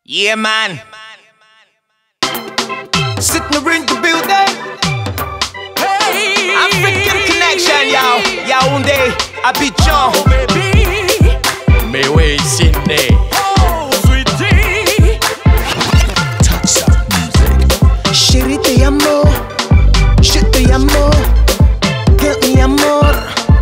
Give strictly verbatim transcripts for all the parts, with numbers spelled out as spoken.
Yeah, man. Sitting in the building. Hey, African connection, yo. Yaoundé, Abidjan. oh baby, Mais oui, Sydney. oh sweetie. Touch up music. Chérie, te amo. Je te amo. Girl, mi amor.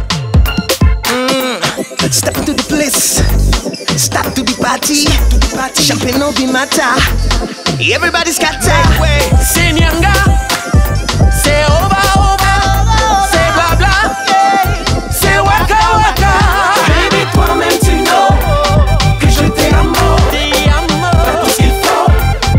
Mm. Step into the place. Stop to the party. Champagne no be matter. Everybody's got time. C'est Nyanga, c'est Oba Oba, c'est Blabla, c'est Waka Waka. Baby, toi-même tu know que je t'aime. Te amo. Tout ce qu'il faut.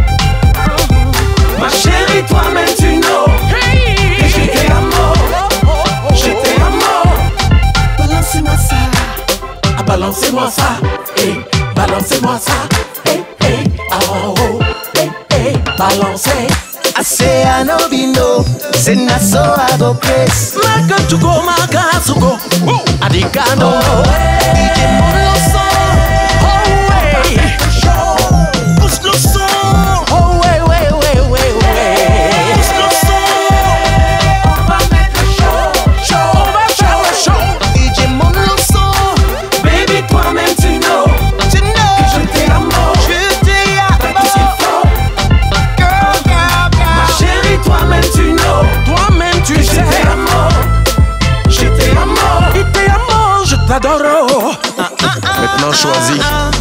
Ma chérie, toi-même tu know que je Hey, t'aime. oh, oh, oh. Je t'aime. Balancez-moi ça. Ah, balancez-moi ça, hey, balancez-moi ça, hey, hey, ah, oh, oh, hey, hey, balancez. I say I no be no. Say na so I go crazy. Maka chuko, maka suko, adikano. D J monte le son, oh ouais, pousse le son, oh ouais, ouais, ouais, ouais, ouais, pousse le son. On va mettre le show, show, on va faire le show. D J monte le son. Baby, toi-même tu know. Tu know que je t'aime. Je t'aime. Tout ce qu'il faut. Girl, girl, girl. Ma chérie, toi-même tu know. Toi-même tu Je sais, t'aime. Je t'aime. il t'aime, je t'adore. Maintenant choisis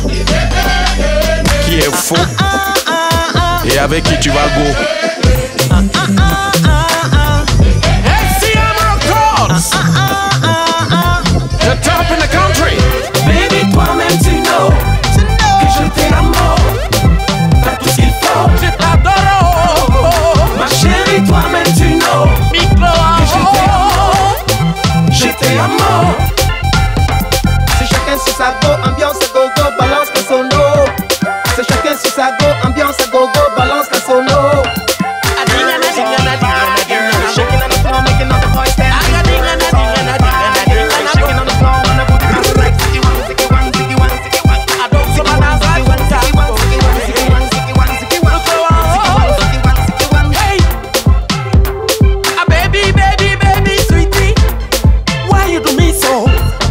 qui est faux et avec qui tu vas go. S C M Records, the top in the country. Baby, toi-même tu know. Que je t'aime. T'as tout ce qu'il faut. Je t'adore, Ma chérie, toi-même tu know. micro. Je t'aime. C'est chacun sur sa go, ambiance à gogo, balance la sono. C'est chacun sur sa go, ambiance à gogo, balance la sono. Shaking on the floor, making all the boys stand. Shaking on the floor, wanna put it like ziggy one, ziggy one, ziggy one, ziggy one. I don't ziggy one, ziggy one, ziggy one, ziggy one, ziggy one, ziggy one, ziggy one, ziggy one, ziggy one. Hey, ah baby, baby, baby, sweetie, why you do me so?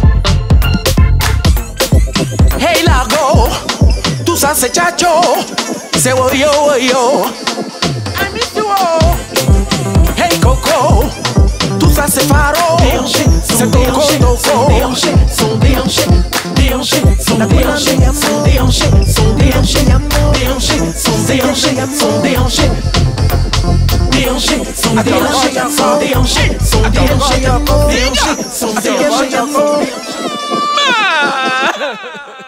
Hey Largo, tout ça c'est chacho, c'est woyo woyo. I miss you all. Hey Coco, tout ça c'est Faro, c'est Coco Toco. Déhanchés, sont déhanchés, déhanchés, sont déhanchés, sont déhanchés, sont déhanchés, déhanchés, sont déhanchés, sont déhanchés, déhanchés, sont déhanchés, sont déhanchés, sont déhanchés, déhanchés, sont déhanchés.